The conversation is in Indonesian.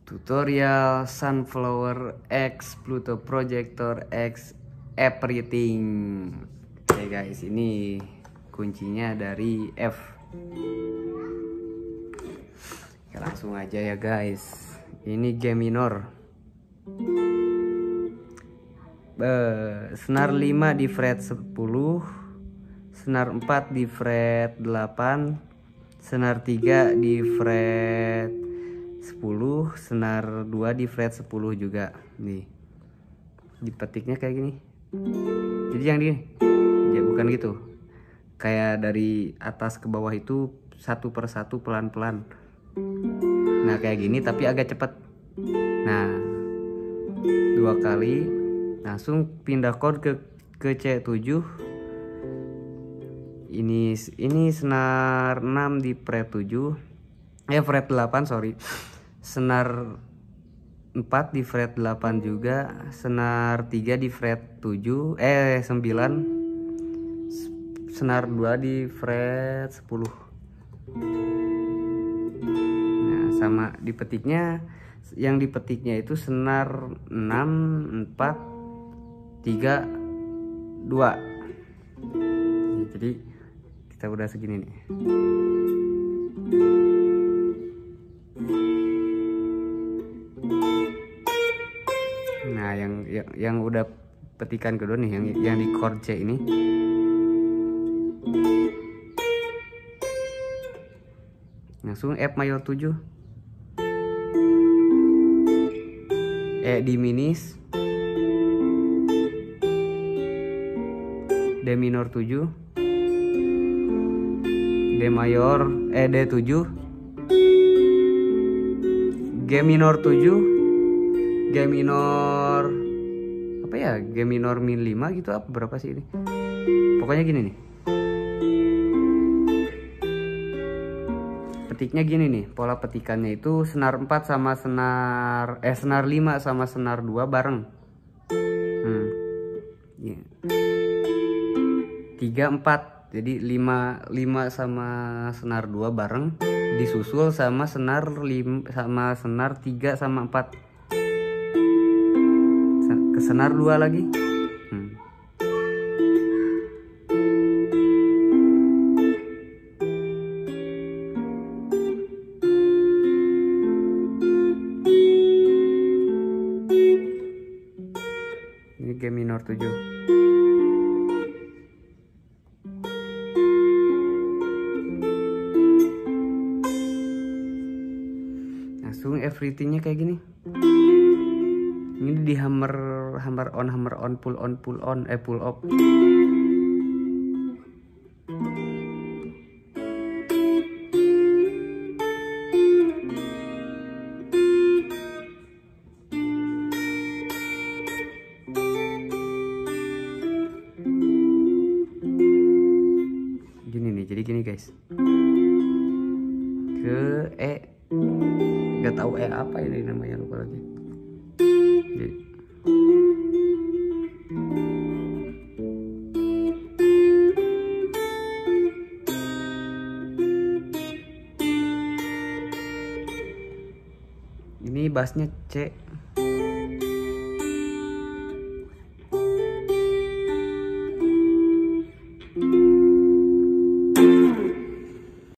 Tutorial Sunflower X Pluto Projector X Everything. Oke guys, ini kuncinya dari F. Oke, langsung aja ya guys. Ini G minor. Senar 5 di fret 10, senar 4 di fret 8, senar 3 di fret 10, senar 2 di fret 10 juga. Nih, dipetiknya kayak gini. Jadi yang ini ya bukan gitu, kayak dari atas ke bawah itu satu persatu pelan-pelan. Nah kayak gini tapi agak cepet. Nah 2 kali langsung pindah chord ke C7. Ini senar 6 di fret 7, fret 8 sorry. Senar 4 di fret 8 juga, senar 3 di fret 9, senar 2 di fret 10. Nah, sama dipetiknya, yang dipetiknya itu senar 6, 4, 3, 2. Jadi kita udah segini nih. Nah, yang udah petikan kedua nih, yang di chord C ini. Langsung F mayor 7. E diminis. D minor 7. D mayor D7. G minor 7. G minor apa ya, G minor min 5 gitu, apa berapa sih ini, pokoknya gini nih petiknya gini nih. Pola petikannya itu senar 4 sama senar 5 sama senar 2 bareng. 3 4, jadi 5 sama senar 2 bareng disusul sama senar 5 sama senar 3 sama 4 ke senar 2 lagi. Ini G minor 7. Langsung everythingnya kayak gini. Ini di hammer on, pull on, pull off. Gini nih, jadi gini guys. Ke E, nggak tahu E apa ini namanya, lupa lagi. Jadi, ini bassnya C.